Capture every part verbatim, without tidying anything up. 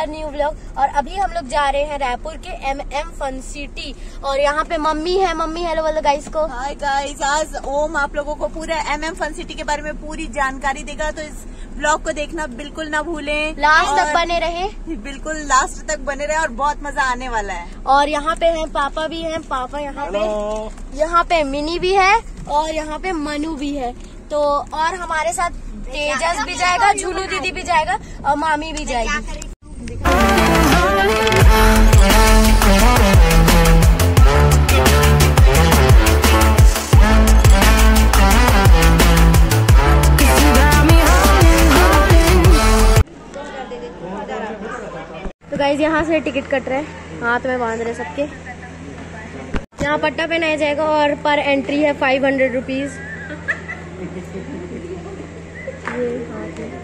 Our new vlog. और अभी हम लोग जा रहे हैं रायपुर के एम एम फन सिटी और यहाँ पे मम्मी है। मम्मी हेलो बोलो गाइस को। हाय गाइस, आज ओम आप लोगों को पूरे एम एम फन सिटी के बारे में पूरी जानकारी देगा, तो इस ब्लॉग को देखना बिल्कुल ना भूलें। लास्ट तक बने रहे, बिल्कुल लास्ट तक बने रहे और बहुत मजा आने वाला है। और यहाँ पे हैं पापा भी हैं, पापा यहाँ पे, यहाँ पे मिनी भी है और यहाँ पे मनु भी है। तो और हमारे साथ तेजस भी जाएगा, झूलू दीदी भी जाएगा और मामी भी जाएगी। तो गाइज यहाँ से टिकट कट रहे हैं, हाथ में बांध रहे सबके। यहाँ पट्टा पहनाया जाएगा और पर एंट्री है फाइव हंड्रेड रुपीज। ये हाथ में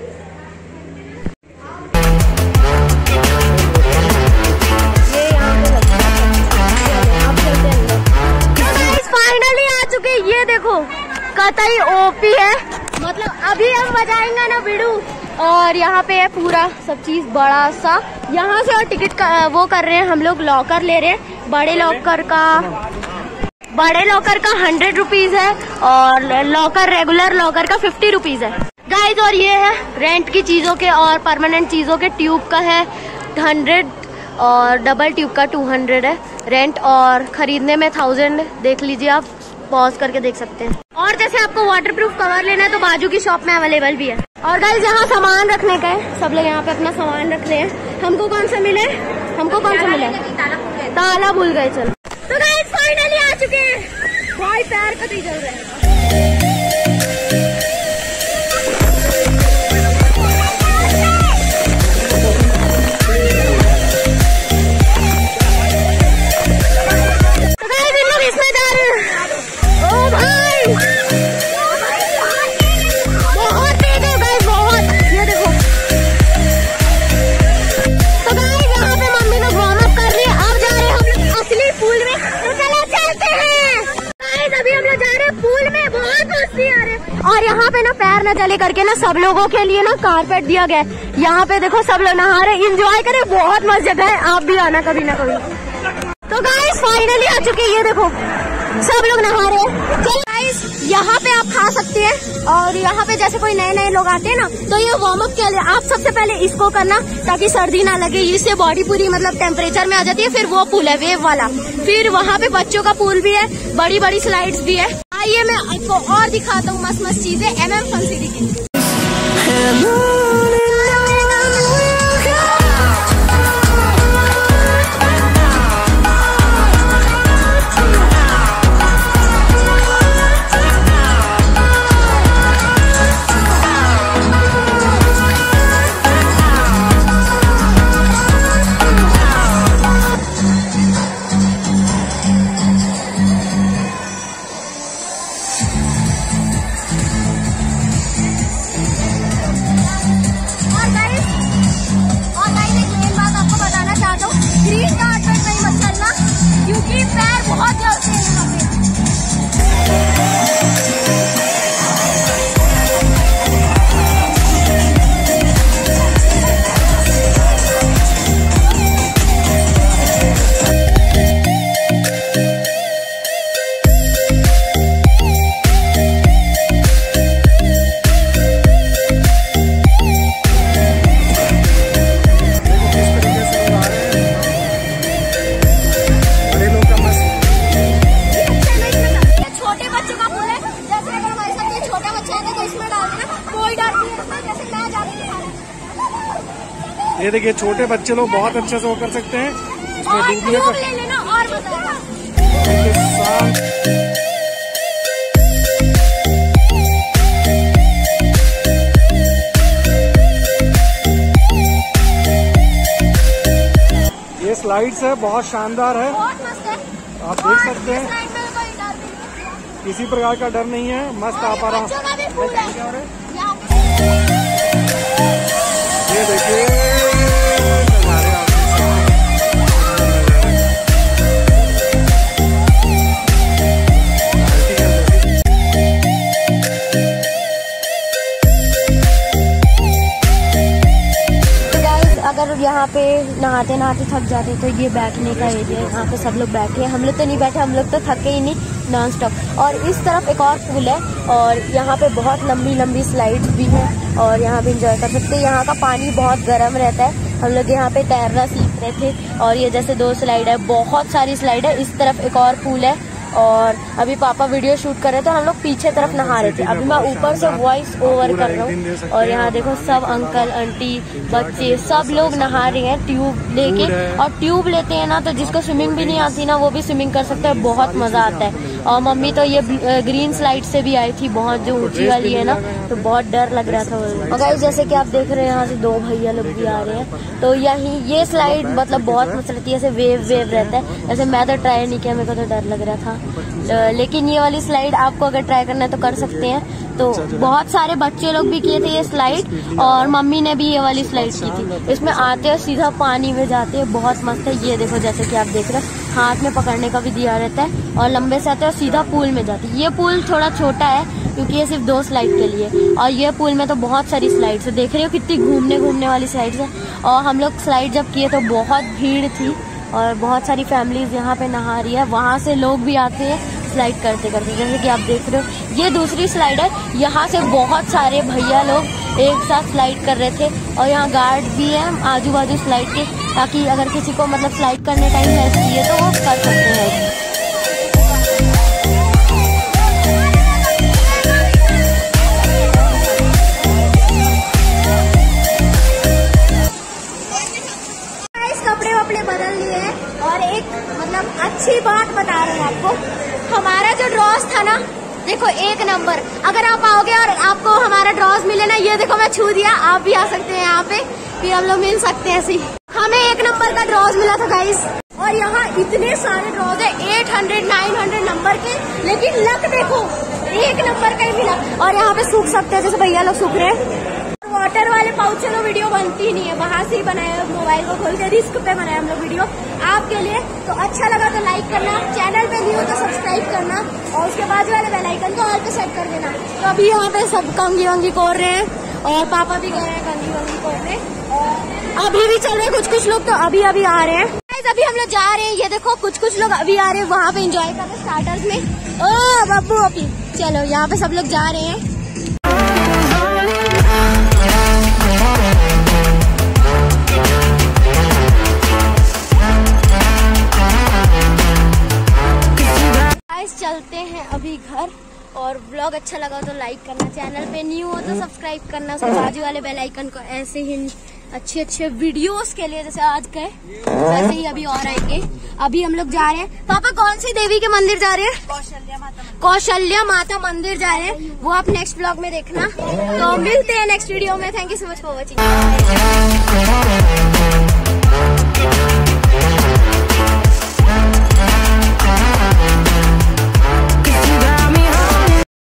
ये यहाँ पे आप चलते हैं। फाइनली आ चुके, ये देखो कतई ओपी है, मतलब अभी हम बजाएंगे ना बिड़ू। और यहाँ पे है पूरा सब चीज बड़ा सा। यहाँ से और टिकट का, वो कर रहे हैं हम लोग, लॉकर ले रहे हैं। बड़े लॉकर का बड़े लॉकर का हंड्रेड रुपीज है और लॉकर रेगुलर लॉकर का फिफ्टी रुपीज है गाइज। और ये है रेंट की चीजों के और परमानेंट चीजों के। ट्यूब का है हंड्रेड और डबल ट्यूब का टू हंड्रेड है रेंट, और खरीदने में थाउजेंड। देख लीजिए, आप पॉज करके देख सकते हैं। और जैसे आपको वाटरप्रूफ कवर लेना है तो बाजू की शॉप में अवेलेबल भी है। और गाइस यहाँ सामान रखने का है, सब लोग यहाँ पे अपना सामान रख रहे हैं। हमको कौन सा मिले, हमको कौन सा मिला, ताला भूल गए। चल तो गाइस फाइनली आ चुके हैं। भाई पैर कभी जल रहे हैं। तो गाइस इन लोग इसमें जा रहे हैं। ओ भाई बहुत तेज है गाइस, बहुत। ये देखो, तो गाइस यहाँ पे मम्मी लोग वार्म अप कर रही है। अब जा रहे हैं हम लोग असली पूल में, तो चलो चलते हैं। गाइस अभी हम लोग जा रहे हैं पूल में, बहुत मस्ती आ रही है। और यहाँ पे ना पैर न चले करके ना सब लोगों के लिए ना कारपेट दिया गया है। यहाँ पे देखो सब लोग नहा रहे, इंजॉय करे, बहुत मस्त जगह है। आप भी आना कभी ना कभी। तो गाइस फाइनली आ चुके, ये देखो सब लोग नहा रहे हैं। चलो गाइस यहाँ पे आप खा सकते हैं। और यहाँ पे जैसे कोई नए नए लोग आते हैं ना, तो ये वार्म अप के लिए आप सबसे पहले इसको करना ताकि सर्दी ना लगे। इससे बॉडी पूरी मतलब टेम्परेचर में आ जाती है। फिर वो पूल है वेव वाला, फिर वहाँ पे बच्चों का पूल भी है, बड़ी बड़ी स्लाइड्स भी है। आइए मैं आपको और दिखाता हूँ मस्त मस्त चीजें एम एम फन सिटी की। क्योंकि पैर बहुत जलते हैं यहाँ पे। ये देखिए छोटे बच्चे लोग बहुत अच्छे से वो कर सकते हैं इसमें डूबने का। ले लेना और बताना। ये स्लाइड्स है, बहुत शानदार है, बहुत मस्त है। आप देख सकते हैं, किसी प्रकार का डर नहीं है, मस्त आप आराम। ये देखिए अगर यहाँ पे नहाते नहाते थक जाते तो ये बैठने का एरिया है, यहाँ पे सब लोग बैठे हैं। हम लोग तो नहीं बैठे, हम लोग तो थके ही नहीं नॉन स्टॉप। और इस तरफ एक और पूल है और यहाँ पे बहुत लंबी लंबी स्लाइड्स भी हैं और यहाँ पे इंजॉय कर सकते हैं। यहाँ का पानी बहुत गर्म रहता है। हम लोग यहाँ पे तैरना सीख रहे थे और ये जैसे दो स्लाइड है, बहुत सारी स्लाइड है। इस तरफ एक और पूल है और अभी पापा वीडियो शूट कर रहे थे और हम लोग पीछे तरफ नहा रहे थे। अभी मैं ऊपर से वॉइस ओवर कर रहा हूँ और यहाँ देखो सब अंकल आंटी बच्चे सब लोग नहा रहे हैं ट्यूब लेके। और ट्यूब लेते हैं ना तो जिसको स्विमिंग भी नहीं आती ना वो भी स्विमिंग कर सकता है, बहुत मजा आता है। और मम्मी तो ये ग्रीन स्लाइड से भी आई थी, बहुत जो ऊंची वाली है ना, तो बहुत डर लग रहा था। और गाइस जैसे कि आप देख रहे हैं यहाँ से दो भैया लोग भी आ रहे हैं। तो यही ये स्लाइड मतलब बहुत मस्त रहती है, ऐसे वेव वेव रहता है। ऐसे मैं तो ट्राई नहीं किया, मेरे को तो डर लग रहा था, लेकिन ये वाली स्लाइड आपको अगर ट्राई करना है तो कर सकते हैं। तो बहुत सारे बच्चे लोग भी किए थे ये स्लाइड और मम्मी ने भी ये वाली स्लाइड की थी। इसमें आते हैं सीधा पानी में जाते हैं, बहुत मस्त है। ये देखो जैसे कि आप देख रहे हैं हाथ में पकड़ने का भी दिया रहता है और लंबे से आते हैं और सीधा पूल में जाते हैं। ये पूल थोड़ा छोटा है क्योंकि ये सिर्फ दो स्लाइड के लिए, और ये पूल में तो बहुत सारी स्लाइड्स है। देख रहे हो कितनी घूमने घूमने वाली स्लाइड्स है। और हम लोग स्लाइड जब किए तो बहुत भीड़ थी और बहुत सारी फैमिलीज यहाँ पे नहा रही है। वहाँ से लोग भी आते हैं स्लाइड करते करते, जैसे कि आप देख रहे हो। ये दूसरी स्लाइड है, यहाँ से बहुत सारे भैया लोग एक साथ स्लाइड कर रहे थे और यहाँ गार्ड भी है आजू बाजू स्लाइड के, ताकि अगर किसी को मतलब स्लाइड करने टाइम हेल्प चाहिए तो वो कर सकते हैं। कपड़े वपड़े बदल लिए हैं और एक मतलब अच्छी बात बता रहे हैं आपको, हमारा जो ड्रॉस था ना देखो एक नंबर। अगर आप आओगे और आपको हमारा ड्रॉस मिले ना, ये देखो मैं छू दिया, आप भी आ सकते हैं यहाँ पे, फिर हम लोग मिल सकते हैं ऐसे। हमें एक नंबर का ड्रॉस मिला था गाइस और यहाँ इतने सारे ड्रॉस है आठ सौ नौ सौ नंबर के, लेकिन लक देखो एक नंबर का ही मिला। और यहाँ पे सूख सकते हैं जैसे भैया लोग सूख रहे हैं। वाटर वाले पाउच से तो वीडियो बनती ही नहीं है, बाहर से ही बनाया, मोबाइल को खोल के रिस्क पे बनाया हम लोग वीडियो आपके लिए। तो अच्छा लगा तो लाइक करना, चैनल पे न्यू हो तो सब्सक्राइब करना और उसके बाद वाले बेल आइकन को ऑल पे सेट कर देना। तो अभी यहाँ पे सब कंगी वंगी कोर रहे हैं और पापा भी गए हैं कंगी वंगी कोरने और अभी भी चल रहे हैं कुछ कुछ लोग, तो अभी अभी आ रहे हैं। अभी हम लोग जा रहे हैं, ये देखो कुछ कुछ लोग अभी आ रहे हैं, वहाँ पे इंजॉय कर रहे हैं स्टार्टर्स में। ओ बब्बू अभी चलो यहाँ पे सब लोग जा रहे हैं। चलते हैं अभी घर और व्लॉग अच्छा लगा तो लाइक करना, चैनल पे न्यू हो तो सब्सक्राइब करना, उसके बाजू वाले बेल आइकन को ऐसे ही अच्छे अच्छे वीडियोस के लिए जैसे आज गए वैसे ही अभी और आएंगे। अभी हम लोग जा रहे हैं, पापा कौन सी देवी के मंदिर जा रहे हैं? कौशल्या माता मंदिर। कौशल्या माता मंदिर जा रहे हैं, वो आप नेक्स्ट ब्लॉग में देखना। तो मिलते हैं नेक्स्ट वीडियो में। Thank you so much for watching.